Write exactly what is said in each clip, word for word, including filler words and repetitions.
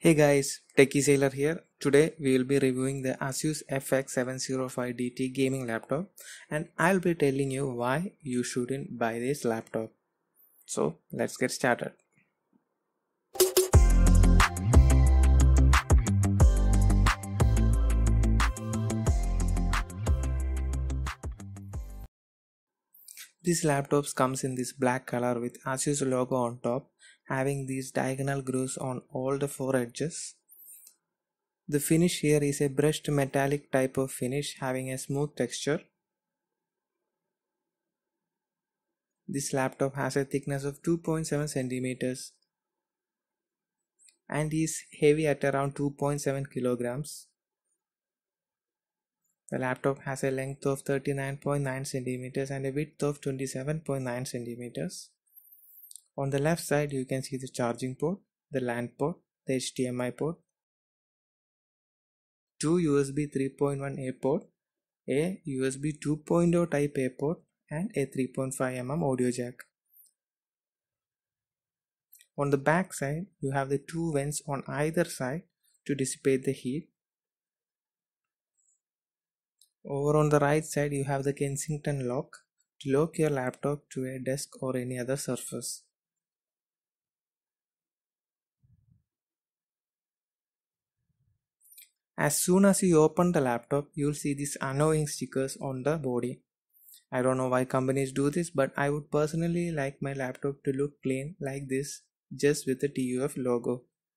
Hey guys, Techie Sailor here. Today we will be reviewing the Asus F X seven oh five D T gaming laptop and I'll be telling you why you shouldn't buy this laptop. So let's get started. This laptop comes in this black color with Asus logo on top, having these diagonal grooves on all the four edges. The finish here is a brushed metallic type of finish having a smooth texture. This laptop has a thickness of two point seven centimeters and is heavy at around two point seven kilograms. The laptop has a length of thirty-nine point nine centimeters and a width of twenty-seven point nine centimeters. On the left side you can see the charging port, the LAN port, the H D M I port, two U S B three point one A port, a U S B two point oh type A port and a three point five millimeter audio jack. On the back side you have the two vents on either side to dissipate the heat. Over on the right side you have the Kensington lock to lock your laptop to a desk or any other surface. As soon as you open the laptop, you'll see these annoying stickers on the body. I don't know why companies do this, but I would personally like my laptop to look clean like this, just with the T U F logo.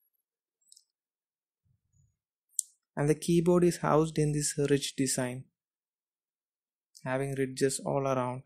And the keyboard is housed in this rich design, having ridges all around.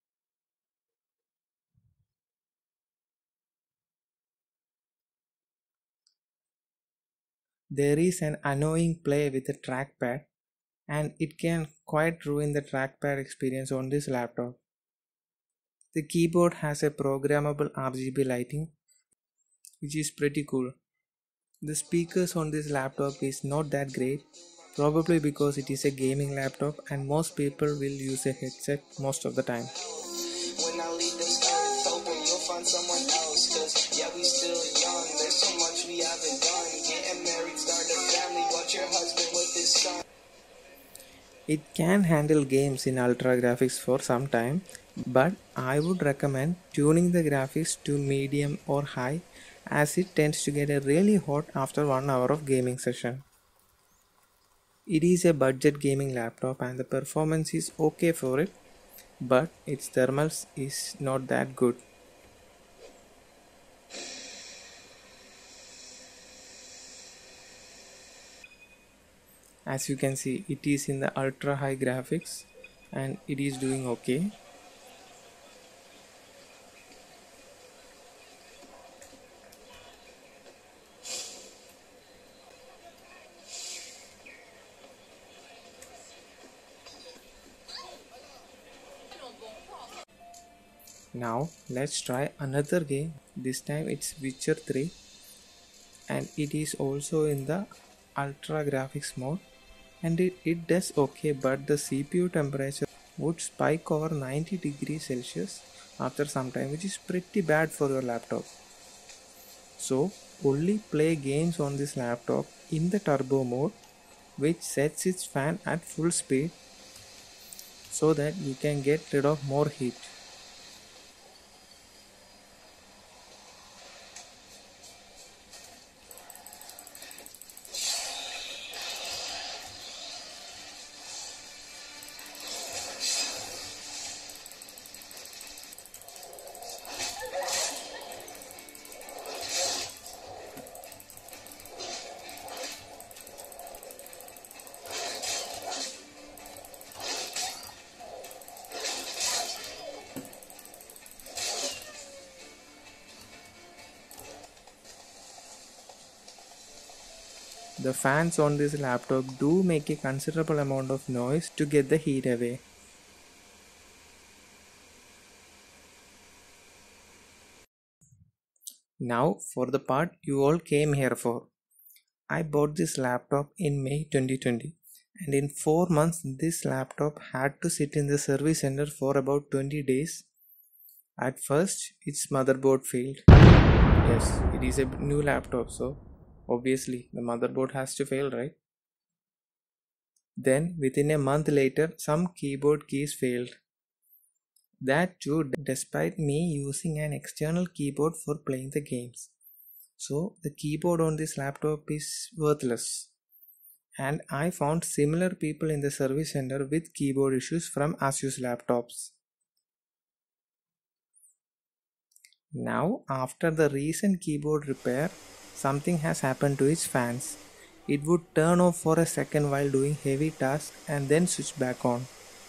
There is an annoying play with the trackpad and it can quite ruin the trackpad experience on this laptop. The keyboard has a programmable R G B lighting which is pretty cool. The speakers on this laptop is not that great, probably because it is a gaming laptop and most people will use a headset most of the time. When I leave this earth, hoping you'll find someone else, cause yeah, we still young, there's so much we haven't done, getting married, start a family, watch your husband with his son. It can handle games in ultra graphics for some time, but I would recommend tuning the graphics to medium or high as it tends to get really hot after one hour of gaming session. It is a budget gaming laptop and the performance is okay for it, but its thermals is not that good. As you can see, it is in the ultra high graphics and it is doing okay. Now let's try another game. This time it's Witcher three and it is also in the ultra graphics mode and it, it does okay, but the C P U temperature would spike over ninety degrees Celsius after some time, which is pretty bad for your laptop. So only play games on this laptop in the turbo mode, which sets its fan at full speed so that you can get rid of more heat. The fans on this laptop do make a considerable amount of noise to get the heat away. Now for the part you all came here for. I bought this laptop in May twenty twenty and in four months this laptop had to sit in the service center for about twenty days. At first its motherboard failed. Yes, it is a new laptop, so Obviously, the motherboard has to fail, right? Then, within a month later, some keyboard keys failed. That too, despite me using an external keyboard for playing the games. So, the keyboard on this laptop is worthless. And I found similar people in the service center with keyboard issues from Asus laptops. Now, after the recent keyboard repair, something has happened to its fans. It would turn off for a second while doing heavy tasks and then switch back on.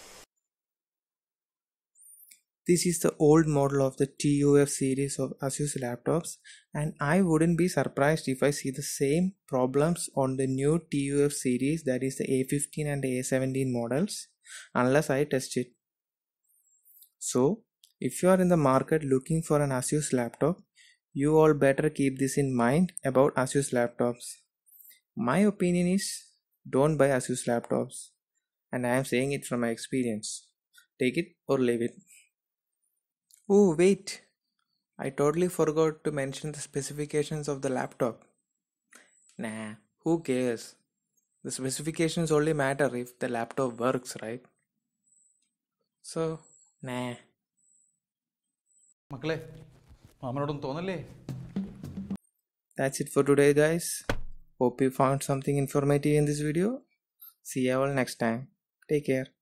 This is the old model of the T U F series of Asus laptops, and I wouldn't be surprised if I see the same problems on the new T U F series, that is the A fifteen and A seventeen models, unless I test it. So, if you are in the market looking for an Asus laptop, you all better keep this in mind about Asus laptops. My opinion is, don't buy Asus laptops, and I am saying it from my experience. Take it or leave it. Oh, wait! I totally forgot to mention the specifications of the laptop. Nah, who cares? The specifications only matter if the laptop works, right? So, nah. മക്കളെ മാമനോടൊന്നും തോന്നല്ലേ? That's it for today, guys. Hope you found something informative in this video. See you all next time. Take care.